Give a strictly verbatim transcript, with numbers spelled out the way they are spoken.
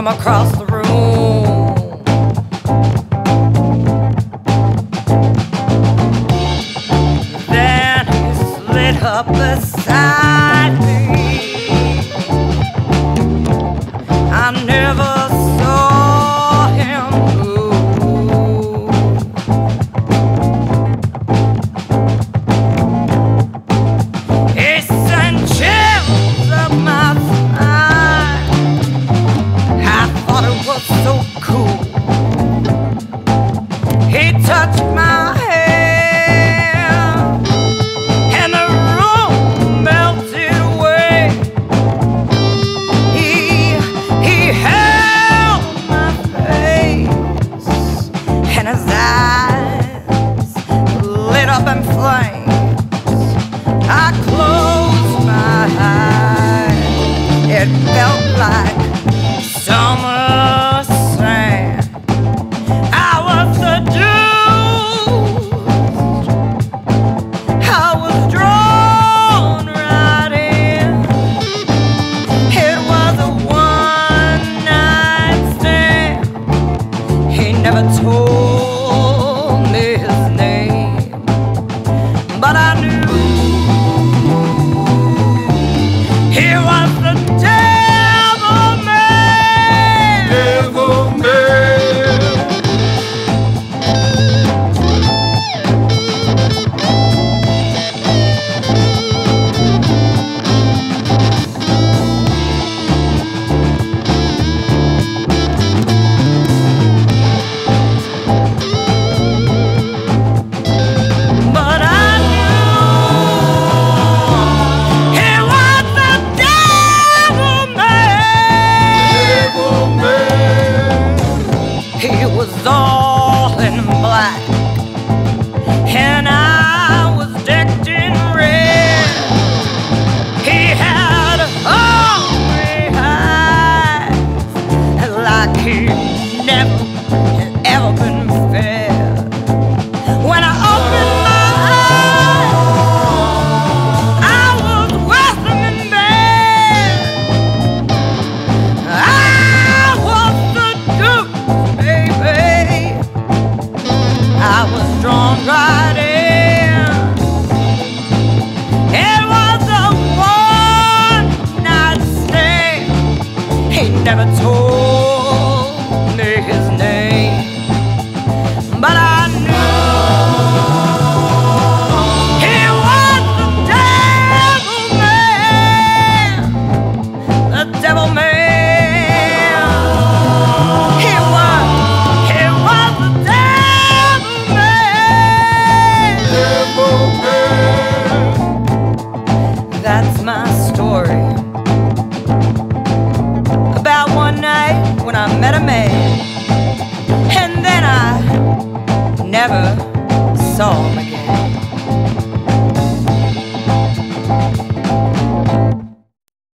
from across the room. Then he slid up beside me. I never saw him move. He sent chills up my spine. I thought it was so cool. He touched my hand and the room melted away. He, he held my face and his eyes